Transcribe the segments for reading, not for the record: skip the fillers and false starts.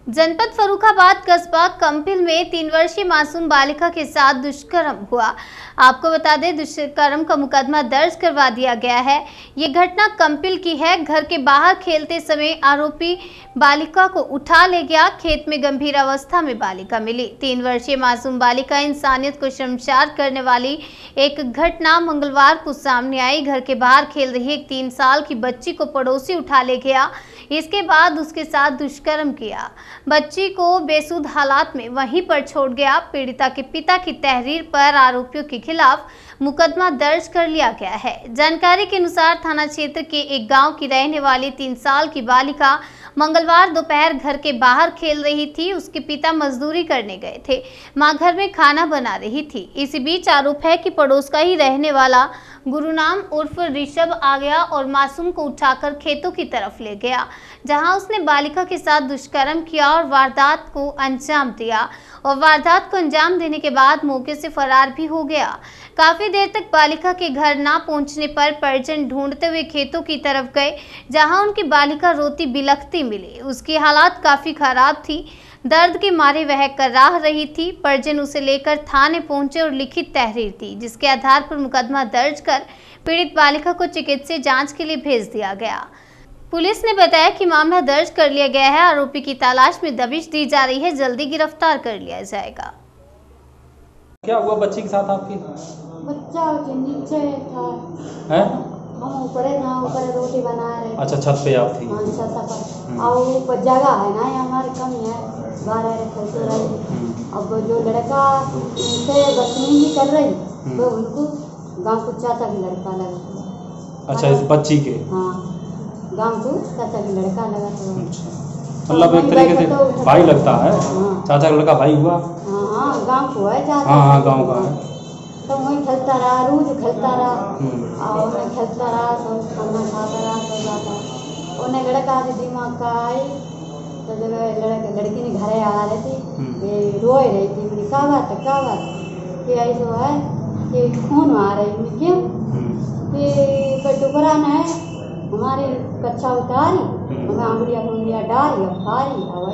जनपद फर्रुखाबाद कस्बा कंपिल में 3 वर्षीय मासूम बालिका के साथ दुष्कर्म हुआ। आपको बता दें, दुष्कर्म का मुकदमा दर्ज करवा दिया गया है। ये घटना कंपिल की है। घर के बाहर खेलते समय आरोपी बालिका को उठा ले गया। खेत में गंभीर अवस्था में बालिका मिली। 3 वर्षीय मासूम बालिका इंसानियत को शर्मसार करने वाली एक घटना मंगलवार को सामने आई। घर के बाहर खेल रही एक 3 साल की बच्ची को पड़ोसी उठा ले गया। इसके बाद उसके साथ दुष्कर्म किया। बच्ची को बेसुध हालात में वहीं पर छोड़ गया। पीड़िता के पिता की तहरीर पर आरोपियों के खिलाफ मुकदमा दर्ज कर लिया गया है। जानकारी के अनुसार थाना क्षेत्र के एक गांव की रहने वाली 3 साल की बालिका मंगलवार दोपहर घर के बाहर खेल रही थी। उसके पिता मजदूरी करने गए थे। मां घर में खाना बना रही थी। इसी बीच आरोप है कि पड़ोस का ही रहने वाला गुरुनाम उर्फ ऋषभ आ गया और मासूम को उठाकर खेतों की तरफ ले गया, जहां उसने बालिका के साथ दुष्कर्म किया और वारदात को अंजाम दिया। और वारदात को अंजाम देने के बाद मौके से फरार भी हो गया। काफी देर तक बालिका के घर ना पहुंचने पर परिजन ढूंढते हुए खेतों की तरफ गए, जहां उनकी बालिका रोती बिलखती मिली। उसकी हालत काफी खराब थी। दर्द के मारे वह कराह रही थी। परिजन उसे लेकर थाने पहुंचे और लिखित तहरीर दी, जिसके आधार पर मुकदमा दर्ज कर पीड़ित बालिका को चिकित्सीय जांच के लिए भेज दिया गया। पुलिस ने बताया कि मामला दर्ज कर लिया गया है। आरोपी की तलाश में दबिश दी जा रही है। जल्दी गिरफ्तार कर लिया जाएगा। क्या हुआ बच्ची के साथ आपकी? बच्चा नीचे था। हैं? हम ऊपर रोटी बना रहे। अच्छा, छत पे आप थी? हाँ, छत पर। और ऊपर जगह है ना, हमारे कम है, बाहर खेलते रही। अब जो लड़का उनसे बदतमीजी कर रही वो उनको गांव को चाचा की लड़का लगा। अच्छा, इस बच्ची के? हाँ, गांव को चाचा की लड़का लगा। मतलब एक तरीके से भाई लगता है। चाचा का लड़का भाई हुआ? हाँ, गांव को है चाचा। हाँ, गांव का है। तो वही खेलता रहा, रोज खेलता रहा और मैं खेलता रहा, सब खाना खाता रहा, सब जाता। उन्हें लड़का से दिमाग का आई तो जब लड़की ने घरे आ रही थी, रोए रही थी। मैंने क्या बात कि ऐसा है कि खून आ रही है, क्यों कि कोई टुकड़ा न है, हमारी कच्चा उतारी, हमें आंगड़िया डाली और फारी। और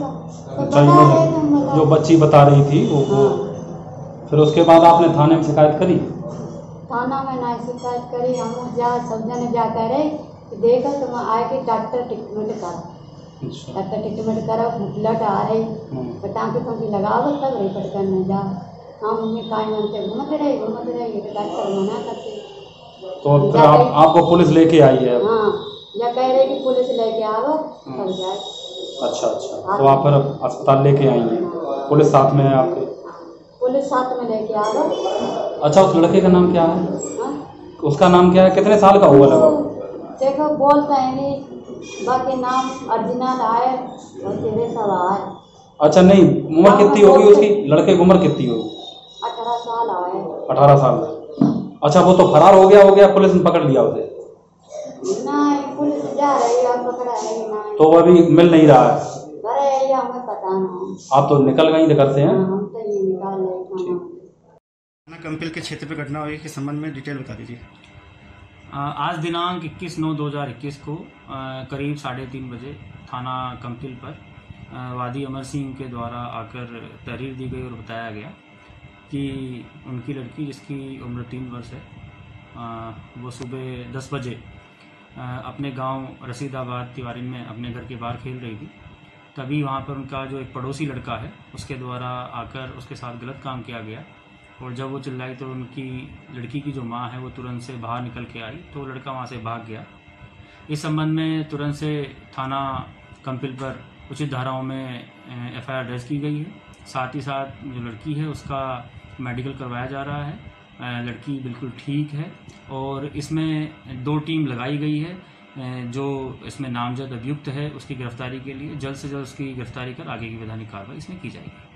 ऐसा जो बच्ची बता रही थी वो फिर उसके बाद आपने थाने में शिकायत करी? थाना में ना शिकायत करी। हम सब जने जा कह रहे कि देखो तुम आए कि डॉक्टर ट्रीटमेंट करो। डॉक्टर ट्रीटमेंट करो, ब्लड आ रही टाँकी फाँकी लगाओ, तब रिपोर्ट करने जाओ। हम मम्मी काई मनते घूमते रहे तो डॉक्टर मना करते। तो फिर आपको पुलिस लेके आई है? हाँ, या कह रहे कि पुलिस लेके आओ तब जाए। अच्छा, तो आप फिर अस्पताल लेके आई हैं? पुलिस साथ में है आपके? पुलिस साथ में लेके आ गए। अच्छा, उस लड़के का नाम क्या है? हाँ? उसका नाम क्या है? कितने साल का हुआ लगा? देखो बोलते हैं नहीं, बाकी नाम ओरिजिनल आए और तेरे सब आए। अच्छा, नहीं, उम्र कितनी होगी उसकी? लड़के की उम्र कितनी होगी? 18 साल आए। 18 साल। अच्छा, वो तो फरार हो गया, पुलिस ने पकड़ लिया उसे? नहीं, पुलिस जा रही है, पकड़ा है नहीं। तो वो अभी मिल नहीं रहा है? अरे हमें पता नहीं। आप तो निकल गई घर से हैं? हम तो ये निकाल रहे। कंपिल के क्षेत्र पर घटना हुई के संबंध में डिटेल बता दीजिए। आज दिनांक 21/9/2021 को करीब 3:30 बजे थाना कंपिल पर वादी अमर सिंह के द्वारा आकर तहरीर दी गई और बताया गया कि उनकी लड़की, जिसकी उम्र 3 वर्ष है, वो सुबह 10 बजे अपने गांव रसीदाबाद तिवारी में अपने घर के बाहर खेल रही थी। तभी वहां पर उनका जो एक पड़ोसी लड़का है उसके द्वारा आकर उसके साथ गलत काम किया गया। और जब वो चिल्लाई तो उनकी लड़की की जो माँ है वो तुरंत से बाहर निकल के आई, तो लड़का वहाँ से भाग गया। इस संबंध में तुरंत से थाना कंपिल पर उचित धाराओं में FIR दर्ज की गई है। साथ ही साथ जो लड़की है उसका मेडिकल करवाया जा रहा है। लड़की बिल्कुल ठीक है और इसमें 2 टीम लगाई गई है। जो इसमें नामजद अभियुक्त है उसकी गिरफ्तारी के लिए जल्द से जल्द उसकी गिरफ्तारी कर आगे की वैधानिक कार्रवाई इसमें की जाएगी।